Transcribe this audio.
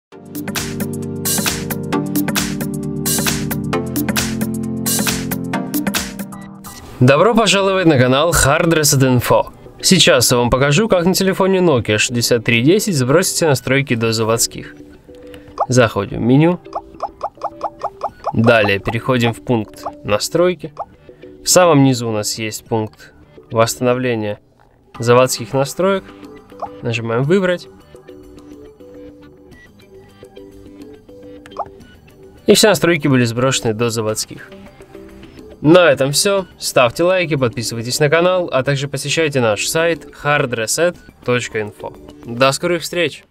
Добро пожаловать на канал Hard Reset Info. Сейчас я вам покажу, как на телефоне Nokia 6310 сбросить настройки до заводских. Заходим в меню. Далее переходим в пункт настройки. В самом низу у нас есть пункт восстановления заводских настроек. Нажимаем выбрать. И все настройки были сброшены до заводских. На этом все. Ставьте лайки, подписывайтесь на канал, а также посещайте наш сайт hardreset.info. До скорых встреч!